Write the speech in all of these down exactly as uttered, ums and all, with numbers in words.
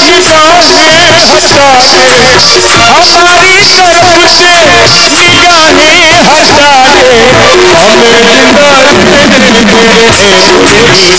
निगाहें हटा दे, हमारी तरफ से निगाहें हटा दे, हमें जिंदा रहने दे तेरी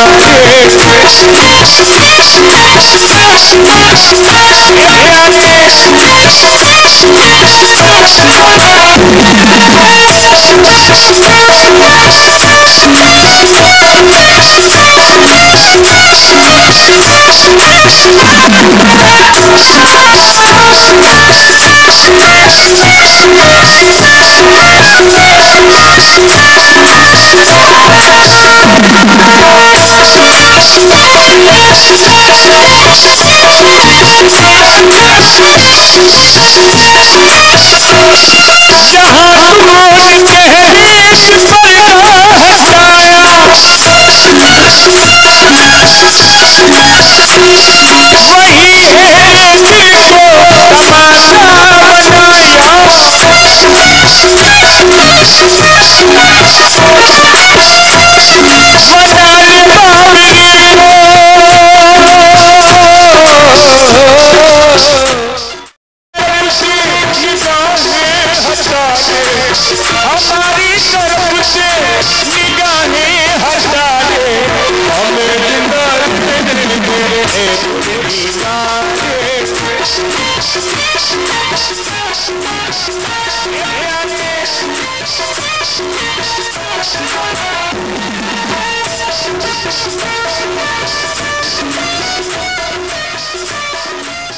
हमारी तरफ से निगाहें हटा दे, हमें जिंदा रहने दे तेरी यादें।